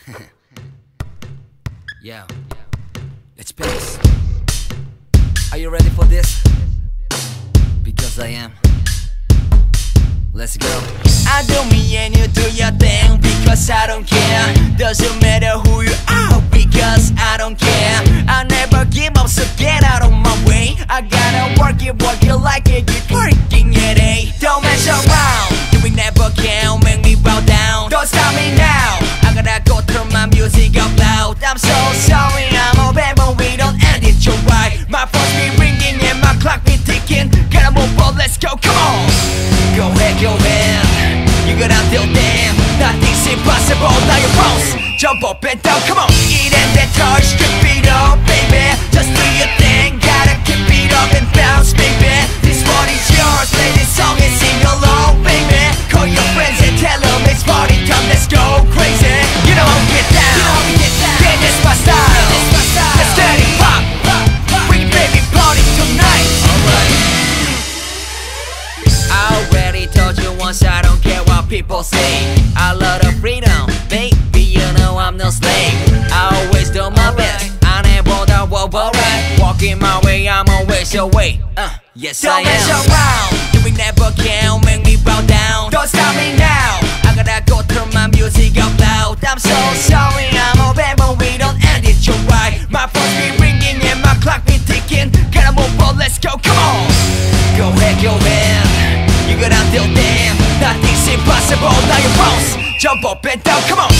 Yeah, let's pace. Are you ready for this? Because I am. Let's go. I don't mean you do your thing because I don't care. Doesn't matter who you are because I don't care. I never give up, so get out of my way. I gotta work it like it, keep working it, eh? Don't mess around, you will never can make me bow down. Don't stop me now, I gotta go turn my music up loud. I'm so sorry, I'm a bad, but we don't end it, you're right. My phone's be ringing and my clock be ticking. Gotta move on, let's go, come on. Go ahead, you got until then. Nothing's impossible, now you bounce. Jump up and down, come on. Eat and then touch, keep it up, baby. Just do your thing, gotta keep it up and bounce, baby. This one is yours, play this song and sing along, baby. Call your friends and tell them it's party time, let's go crazy. You know how we get down, yeah, that's my style. Let's get it pop, bring it, baby, party tonight. Alright. I already told you once, I don't care what people say. I love the freedom, baby, you know I'm no slave. I always do my best, I never the world right. Walking my way, I'm always your way. Yes I am. Don't mess around, you will never can make me bow down. Don't stop me now, I gotta go turn my music up loud. I'm so sorry, I'm a bad, but we don't end it, you're right. My phone's be ringing and my clock be ticking. Gotta move on, let's go, come on. Go ahead, you got until then. Nothing's impossible, now you bounce. Jump up and down, come on.